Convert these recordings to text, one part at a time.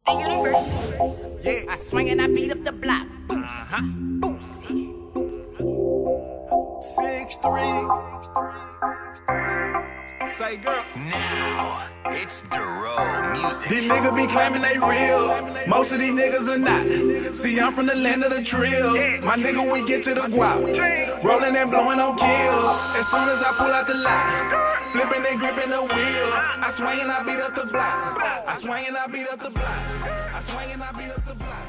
Yeah, I swing and I beat up the block. 6'3". Say, girl. Now, it's Duro music. These niggas be claiming they real. Most of these niggas are not. See, I'm from the land of the trill. My nigga, we get to the guap. Rolling and blowing on kill. As soon as I pull out the lot, flipping and gripping the wheel. I swing and I beat up the block. I swing and I beat up the block. I swing and I beat up the block.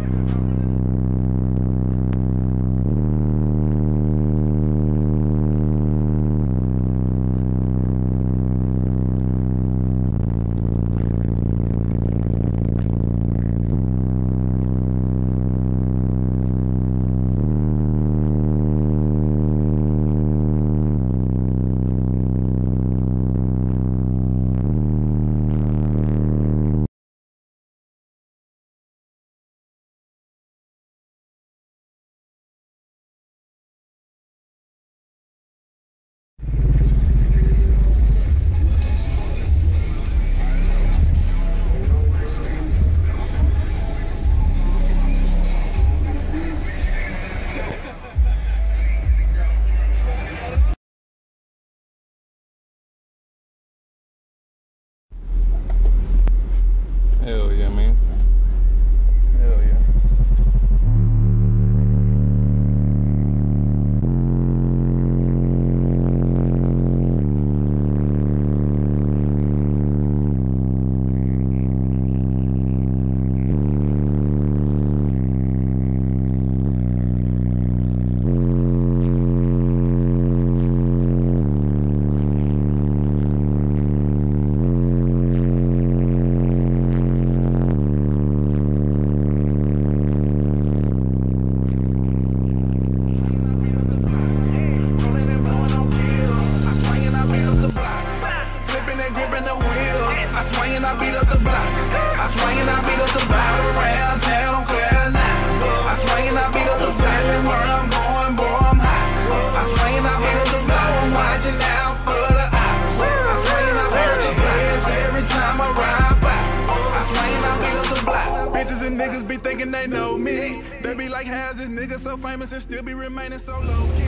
Hell yeah, man. Hell yeah. Bitches and niggas be thinking they know me. They be like, how's this nigga so famous and still be remaining so low key?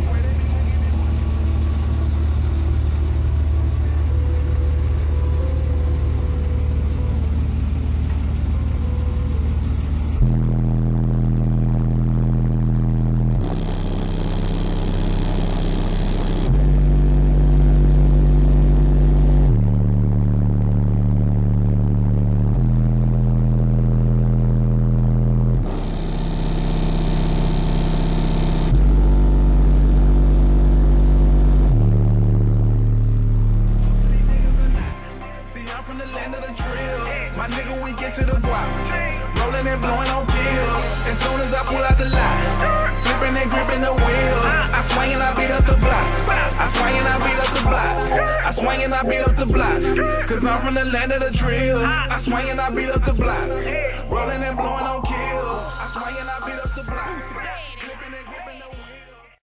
My nigga, we get to the guap. Rolling and blowing on kill. As soon as I pull out the lot, flipping and gripping the wheel. I swing and I beat up the block. I swing and I beat up the block. I swing and I beat up the block. Cause I'm from the land of the trill. I swing and I beat up the block. Rolling and blowing on kill.